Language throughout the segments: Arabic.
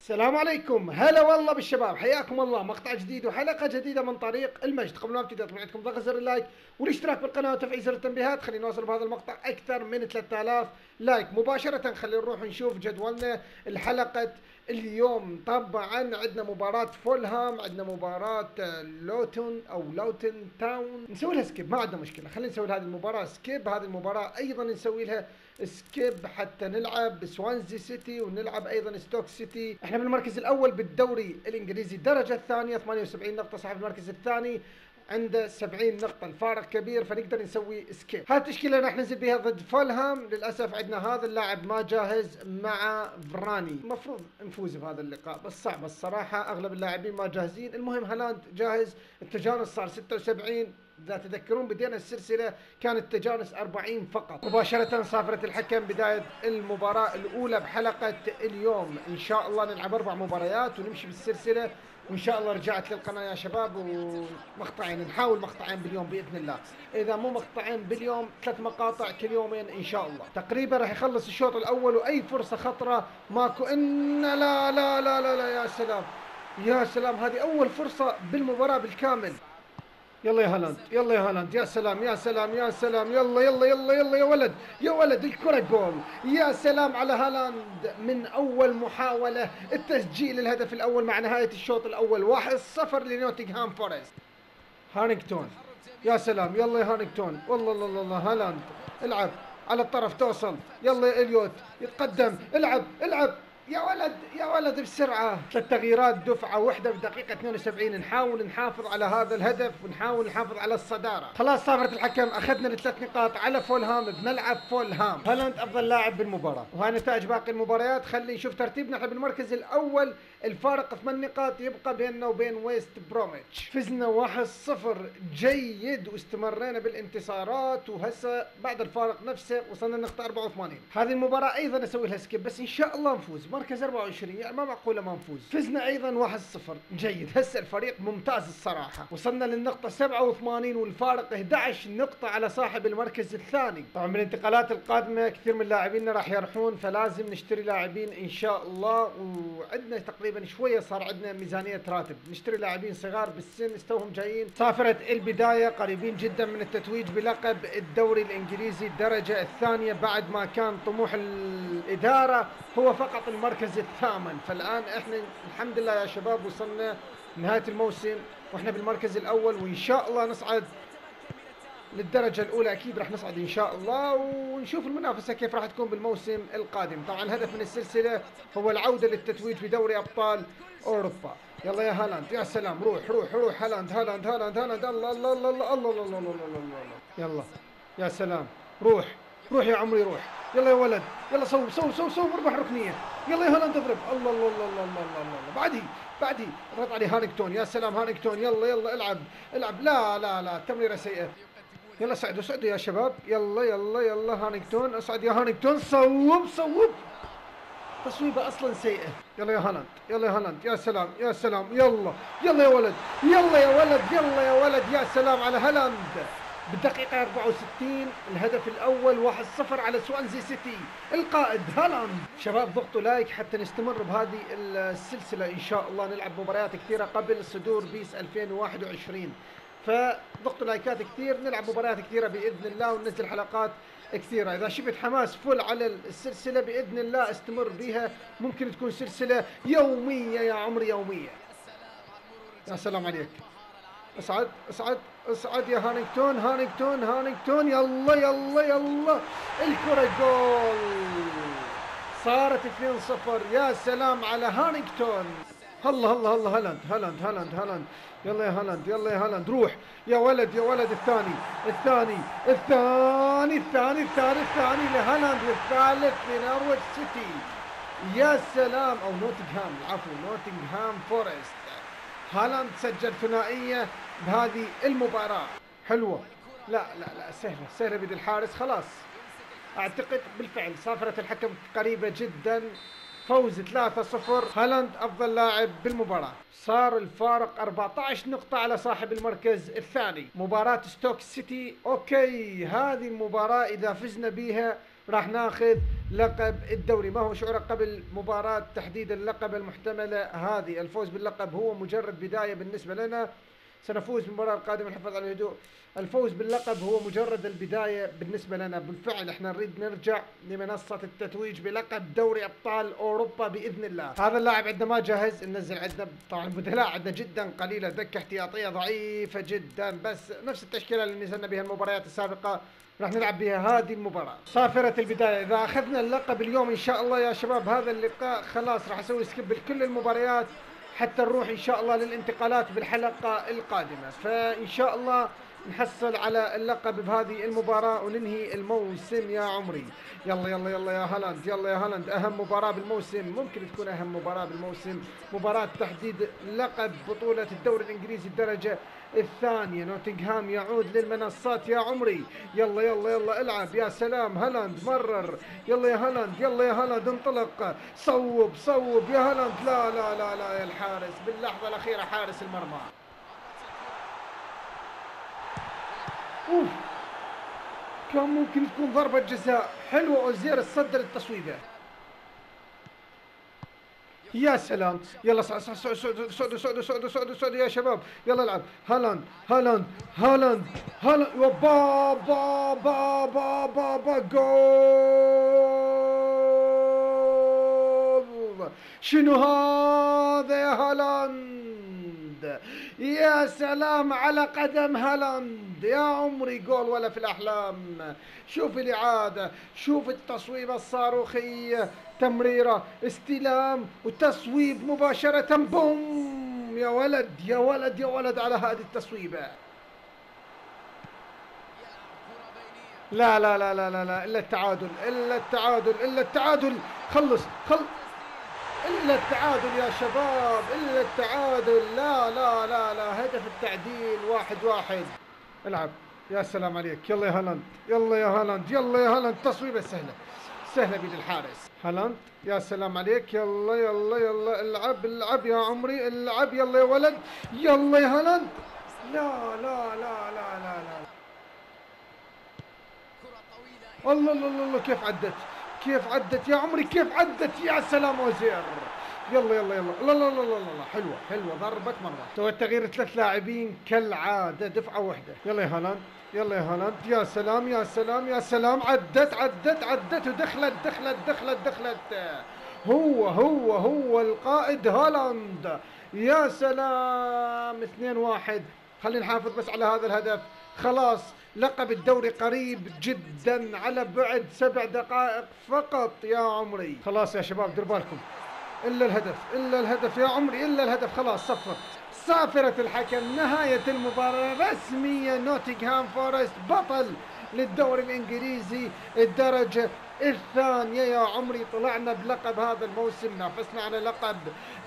السلام عليكم، هلا والله بالشباب، حياكم الله مقطع جديد وحلقة جديدة من طريق المجد. قبل ما ابتدي اطلب عندكم ضغط زر اللايك والاشتراك بالقناة وتفعيل زر التنبيهات. خلينا نوصل بهذا المقطع اكثر من 3000 لايك مباشرة. خلينا نروح نشوف جدولنا الحلقة اليوم. طبعا عندنا مباراة فولهام، عندنا مباراة لوتن تاون. نسوي لها سكيب، ما عندنا مشكلة، خلينا نسوي هذه المباراة سكيب. هذه المباراة ايضا نسوي لها سكيب حتى نلعب سوانزي سيتي ونلعب ايضا ستوك سيتي. احنا بالمركز الاول بالدوري الانجليزي الدرجة الثانية 78 نقطة. صاحب المركز الثاني عنده 70 نقطة، الفارق كبير فنقدر نسوي سكيب. هاي التشكيلة راح ننزل بها ضد فولهام. للأسف عندنا هذا اللاعب ما جاهز مع فراني، المفروض نفوز بهذا اللقاء بس صعب الصراحة، أغلب اللاعبين ما جاهزين. المهم هالاند جاهز، التجانس صار 76. إذا تذكرون بدينا السلسلة كان التجانس 40 فقط. مباشرة صافرة الحكم بداية المباراة الأولى بحلقة اليوم. إن شاء الله نلعب 4 مباريات ونمشي بالسلسلة، وإن شاء الله رجعت للقناة يا شباب. ومقطعين، نحاول مقطعين باليوم بإذن الله، إذا مو مقطعين باليوم 3 مقاطع كل يومين إن شاء الله. تقريبا راح يخلص الشوط الأول وأي فرصة خطرة ماكو. لا لا لا لا لا، يا سلام يا سلام، هذه أول فرصة بالمباراة بالكامل. يلا يا هالاند، يلا يا هالاند، يا سلام يا سلام يا سلام، يلا يلا يلا يلا يا ولد يا ولد، الكرة جول. يا سلام على هالاند من أول محاولة، التسجيل الهدف الأول مع نهاية الشوط الأول. 1-0 لنوتنغهام فورست. هانينغتون، يا سلام، يلا يا هانينغتون، والله الله الله. هالاند العب على الطرف توصل، يلا يا إليوت يتقدم، العب العب يا ولد يا ولد بسرعة. 3 تغييرات دفعة واحدة بدقيقة 72. نحاول نحافظ على هذا الهدف ونحاول نحافظ على الصدارة. خلاص صافرة الحكم، أخذنا ال3 نقاط على فولهام، بنلعب فولهام. هالاند أفضل لاعب بالمباراة، وهاي نتائج باقي المباريات. خلي نشوف ترتيبنا. احنا بالمركز الأول، الفارق 8 نقاط يبقى بيننا وبين ويست بروميتش. فزنا 1-0 جيد واستمرينا بالانتصارات، وهسه بعد الفارق نفسه وصلنا لنقطة 84. هذه المباراة أيضا أسوي لها سكيب، بس إن شاء الله نفوز. مركز 24 يعني ما معقولة ما نفوز. فزنا أيضا 1-0 جيد. هسه الفريق ممتاز الصراحة، وصلنا للنقطة 87 والفارق 11 نقطة على صاحب المركز الثاني. طبعا بالانتقالات القادمة كثير من لاعبينا راح يرحون، فلازم نشتري لاعبين إن شاء الله. وعندنا تقريبا شوية صار عندنا ميزانية راتب، نشتري لاعبين صغار بالسن استوهم جايين. صافرة البداية قريبين جدا من التتويج بلقب الدوري الإنجليزي الدرجة الثانية، بعد ما كان طموح الإدارة هو فقط المركز الثامن. فالآن احنا الحمد لله يا شباب وصلنا نهاية الموسم واحنا بالمركز الأول، وإن شاء الله نصعد للدرجة الأولى. أكيد راح نصعد إن شاء الله، ونشوف المنافسة كيف راح تكون بالموسم القادم. طبعا الهدف من السلسلة هو العودة للتتويج بدوري أبطال أوروبا. يلا يا هالاند، يا سلام، روح روح روح هالاند هالاند هالاند هالاند، الله الله الله الله الله الله الله الله الله. يلا يا سلام، روح روح يا عمري روح، يلا يا ولد، يلا صوب صوب صوب صوب، اربح ركنية. يلا يا هالاند اضرب، الله الله الله الله الله الله الله. بعدي رد عليه هانينغتون، يا سلام هانينغتون، يلا يلا العب العب. لا لا لا، تمريرة سيئة. يلا صعدوا صعدوا يا شباب، يلا يلا يلا هانينغتون، اصعد يا هانينغتون، صوب صوب. تصويبه اصلا سيئه. يلا يا هالاند، يلا يا هالاند، يا سلام يا سلام، يلا يلا يا ولد، يلا يا ولد، يلا يا ولد، يا سلام على هالاند. بالدقيقة 64 الهدف الأول 1-0 على سوانزي سيتي. القائد هالاند. شباب ضغطوا لايك حتى نستمر بهذه السلسلة إن شاء الله. نلعب مباريات كثيرة قبل صدور بيس 2021، فضغطوا لايكات كثير، نلعب مباريات كثيرة بإذن الله وننزل حلقات كثيرة. إذا شفت حماس فل على السلسلة بإذن الله استمر بها، ممكن تكون سلسلة يومية يا عمري، يومية. يا سلام عليك، اصعد اصعد اصعد يا هانينغتون هانينغتون هانينغتون، يلا يلا يلا، الكرة جول. صارت 2-0. يا سلام على هانينغتون. الله الله الله، هالاند هالاند هالاند هالاند، يلا يا هالاند، يلا يا هالاند، روح يا ولد يا ولد. الثاني الثاني الثاني الثاني الثاني الثاني لهالاند، والثالث لنورويتش سيتي. يا سلام، او نوتنغهام، العفو، نوتنغهام فورست. هالاند سجل ثنائية بهذه المباراة، حلوة. لا لا لا، سهلة سهلة بيد الحارس. خلاص اعتقد بالفعل صافرة الحكم قريبة جدا. فوز 3-0. هالاند افضل لاعب بالمباراة. صار الفارق 14 نقطة على صاحب المركز الثاني. مباراة ستوك سيتي، اوكي، هذه المباراة اذا فزنا بيها راح ناخذ لقب الدوري. ما هو شعورك قبل مباراة تحديد اللقب المحتملة هذه؟ الفوز باللقب هو مجرد بداية بالنسبة لنا، سنفوز بالمباراة القادمة الحفاظ على الهدوء. الفوز باللقب هو مجرد البداية بالنسبة لنا. بالفعل احنا نريد نرجع لمنصة التتويج بلقب دوري أبطال أوروبا بإذن الله. هذا اللاعب عندنا ما جاهز، ننزل عندنا طبعا البدلاء عندنا جدا قليلة، دكة احتياطية ضعيفة جدا، بس نفس التشكيلة اللي نزلنا بها المباريات السابقة راح نلعب بها هذه المباراة. صافرة البداية، إذا أخذنا اللقب اليوم إن شاء الله يا شباب هذا اللقاء خلاص راح أسوي سكيب لكل المباريات حتى نروح إن شاء الله للانتقالات بالحلقة القادمة. فإن شاء الله نحصل على اللقب بهذه المباراة وننهي الموسم يا عمري. يلا يلا يلا يا هالاند، يلا يا هالاند، أهم مباراة بالموسم، ممكن تكون أهم مباراة بالموسم، مباراة تحديد لقب بطولة الدوري الإنجليزي الدرجة الثانية. نوتنغهام يعود للمنصات يا عمري. يلا يلا يلا العب، يا سلام هالاند مرر، يلا يا هالاند، يلا يا هالاند انطلق، صوب صوب يا هالاند، لا لا لا لا يا الحارس باللحظة الأخيرة حارس المرمى. اوف، كان ممكن تكون ضربة جزاء حلوة. اوزير تصدر التصويبة، يا سلام. يلا سعودوا يا شباب، يلا العب. هالاند هالاند هالاند هالاند، با با با با با با جول. شنو هذا يا هالاند؟ يا سلام على قدم هالاند يا عمري، جول ولا في الأحلام. شوف الإعادة، شوف التصويبة الصاروخية، تمريرة استلام وتصويب مباشرة، بوم. يا ولد يا ولد يا ولد على هذه التصويبة. لا لا لا لا لا لا، إلا التعادل، إلا التعادل، إلا التعادل. خلص إلا التعادل يا شباب، إلا التعادل. لا لا لا لا، هدف التعديل 1-1. العب، يا سلام عليك. يلا يا هالاند، يلا يا هالاند، يلا يا هالاند، تصويبة سهلة سهلة بيد الحارس. هالاند يا سلام عليك، يلا يلا يلا العب العب يا عمري، العب يلا يا ولد، يلا يا هالاند. لا لا لا لا لا لا، الله الله الله، كيف عدت، كيف عدت يا عمري، كيف عدت، يا سلام اوزير. يلا يلا يلا، لا لا لا لا لا، حلوه حلوه، ضربت مره. سوى التغيير 3 لاعبين كالعاده، دفعه واحده. يلا يا هالاند، يلا يا هالاند، يا سلام يا سلام يا سلام، عدت عدت عدت ودخلت دخلت دخلت دخلت. هو القائد هالاند، يا سلام. 2-1. خلينا نحافظ بس على هذا الهدف. خلاص لقب الدوري قريب جدا، على بعد 7 دقائق فقط يا عمري. خلاص يا شباب دير بالكم، الا الهدف، الا الهدف يا عمري، الا الهدف. خلاص صفر. صافرة الحكم، نهاية المباراة رسميا. نوتنغهام فورست بطل للدوري الانجليزي الدرجة الثانية يا عمري. طلعنا بلقب هذا الموسم، نافسنا على لقب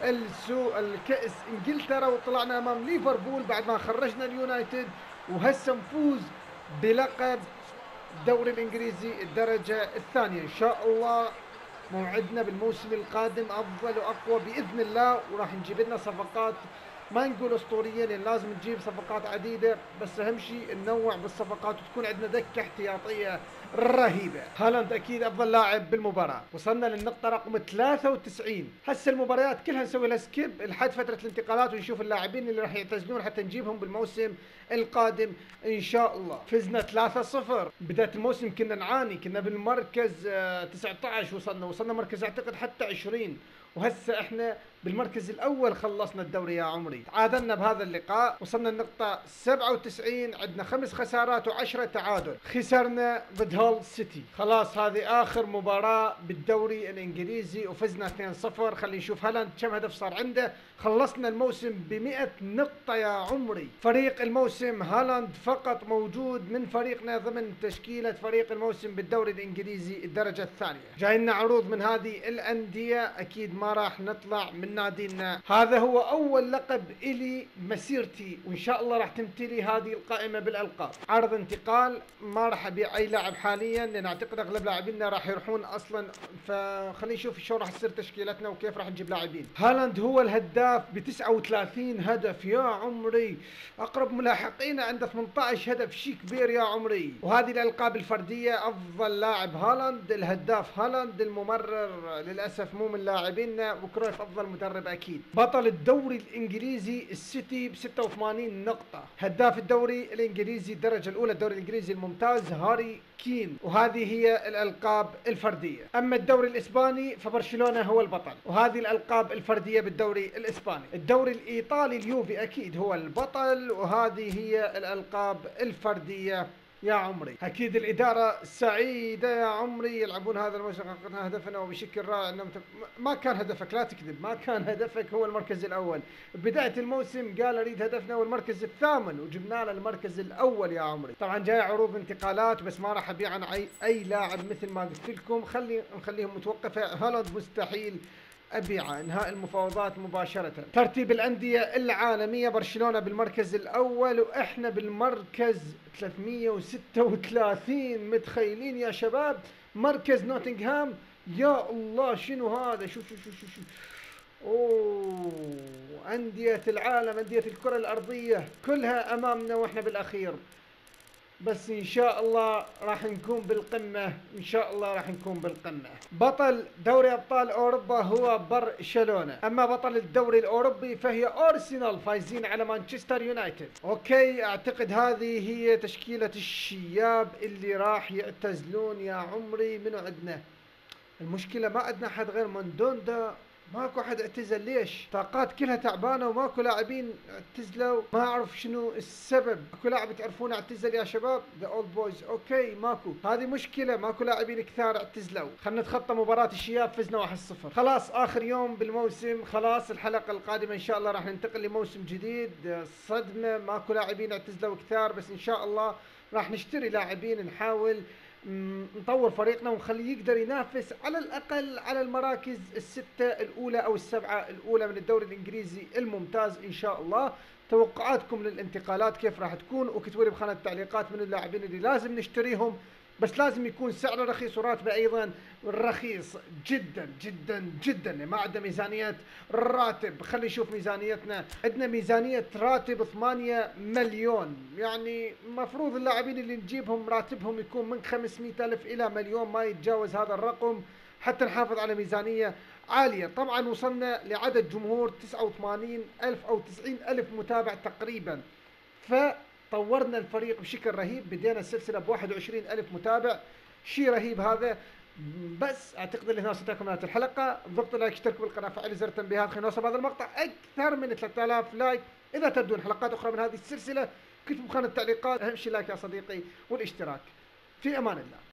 الكأس انجلترا، وطلعنا امام ليفربول بعد ما خرجنا اليونايتد، وهسه نفوز بلقب الدوري الانجليزي الدرجة الثانية. ان شاء الله موعدنا بالموسم القادم افضل واقوى باذن الله، وراح نجيب لنا صفقات، ما نقول اسطوريه لان لازم نجيب صفقات عديده، بس اهم شيء ننوع بالصفقات وتكون عندنا دكه احتياطيه رهيبه. هالاند اكيد افضل لاعب بالمباراه. وصلنا للنقطه رقم 93. هسه المباريات كلها نسوي لها سكيب لحد فتره الانتقالات ونشوف اللاعبين اللي راح يعتزلون حتى نجيبهم بالموسم القادم ان شاء الله. فزنا 3-0. بدايه الموسم كنا نعاني، كنا بالمركز 19، وصلنا مركز اعتقد حتى 20، وهسه احنا بالمركز الاول خلصنا الدوري يا عمري. تعادلنا بهذا اللقاء، وصلنا النقطة 97، عندنا 5 خسارات و10 تعادل. خسرنا ضد هول سيتي. خلاص هذه اخر مباراة بالدوري الانجليزي وفزنا 2-0. خلينا نشوف هالاند كم هدف صار عنده. خلصنا الموسم ب100 نقطة يا عمري. فريق الموسم هالاند فقط موجود من فريقنا ضمن تشكيلة فريق الموسم بالدوري الانجليزي الدرجة الثانية. جاينا عروض من هذه الاندية، اكيد ما راح نطلع من نادينا. هذا هو اول لقب الي مسيرتي، وان شاء الله راح تمتلي هذه القائمه بالالقاب. عرض انتقال، ما راح ابيع اي لاعب حاليا لان اعتقد اغلب لاعبينا راح يروحون اصلا، فخلينا نشوف شو راح تصير تشكيلتنا وكيف راح نجيب لاعبين. هالاند هو الهداف ب 39 هدف يا عمري، اقرب ملاحقين عنده 18 هدف، شيء كبير يا عمري. وهذه الالقاب الفرديه، افضل لاعب هالاند، الهداف هالاند، الممرر للاسف مو من لاعبينا، وكرويف افضل مدرب اكيد. بطل الدوري الانجليزي السيتي ب 86 نقطه. هداف الدوري الانجليزي الدرجه الاولى الدوري الانجليزي الممتاز هاري كين. وهذه هي الالقاب الفرديه. اما الدوري الاسباني فبرشلونه هو البطل، وهذه الالقاب الفرديه بالدوري الاسباني. الدوري الايطالي اليوفي اكيد هو البطل، وهذه هي الالقاب الفرديه يا عمري. اكيد الاداره سعيده يا عمري، يلعبون هذا الموسم حققنا هدفنا وبشكل رائع. ما كان هدفك، لا تكذب، ما كان هدفك هو المركز الاول. بدايه الموسم قال اريد هدفنا هو المركز الثامن، وجبنا له المركز الاول يا عمري. طبعا جاي عروض انتقالات، بس ما راح ابيع عن اي لاعب مثل ما قلت لكم، نخليهم متوقفه. هالاند مستحيل أبيعه، انهاء المفاوضات مباشرة. ترتيب الأندية العالمية، برشلونة بالمركز الأول وإحنا بالمركز 336. متخيلين يا شباب؟ مركز نوتنغهام، يا الله شنو هذا؟ شو أوه، أندية العالم، أندية الكرة الأرضية كلها أمامنا وإحنا بالأخير. بس ان شاء الله راح نكون بالقمة، ان شاء الله راح نكون بالقمة. بطل دوري ابطال اوروبا هو برشلونة، اما بطل الدوري الاوروبي فهي ارسنال، فايزين على مانشستر يونايتد. اوكي، اعتقد هذه هي تشكيلة الشياب اللي راح يعتزلون يا عمري. منو عندنا؟ المشكلة ما عندنا حد غير مندوندا، ماكو احد اعتزل. ليش؟ طاقات كلها تعبانه وماكو لاعبين اعتزلوا، ما اعرف شنو السبب. اكو لاعب تعرفون اعتزل يا شباب؟ ذا اولد بويز. اوكي ماكو، هذه مشكله، ماكو لاعبين كثار اعتزلوا. خلينا نتخطى مباراه الشياب، فزنا 1-0. خلاص اخر يوم بالموسم، خلاص الحلقه القادمه ان شاء الله راح ننتقل لموسم جديد. صدمه، ماكو لاعبين اعتزلوا كثار، بس ان شاء الله راح نشتري لاعبين، نحاول نطور فريقنا ونخليه يقدر ينافس على الأقل على المراكز الستة الأولى أو السبعة الأولى من الدوري الإنجليزي الممتاز إن شاء الله. توقعاتكم للانتقالات كيف راح تكون؟ وكتبوا لي بخانة التعليقات من اللاعبين اللي لازم نشتريهم، بس لازم يكون سعره رخيص وراتبه ايضا رخيص جدا جدا جدا. ما عندنا ميزانية راتب، خلي نشوف ميزانيتنا. عندنا ميزانية راتب 8 مليون، يعني مفروض اللاعبين اللي نجيبهم راتبهم يكون من 500 ألف إلى مليون، ما يتجاوز هذا الرقم حتى نحافظ على ميزانية عالية. طبعا وصلنا لعدد جمهور 89 ألف أو 90 ألف متابع تقريبا، طورنا الفريق بشكل رهيب. بدينا السلسلة ب21 ألف متابع، شيء رهيب هذا. بس اعتقد ان هنا وصلتكم نهاية الحلقة. ضغطوا لايك، اشتركوا بالقناة، فعلوا زر التنبيهات، خلينا نوصل بهذا المقطع اكثر من 3000 لايك. اذا تبدون حلقات اخرى من هذه السلسلة كتبوا بخانة التعليقات. اهم شيء لايك يا صديقي والاشتراك. في امان الله.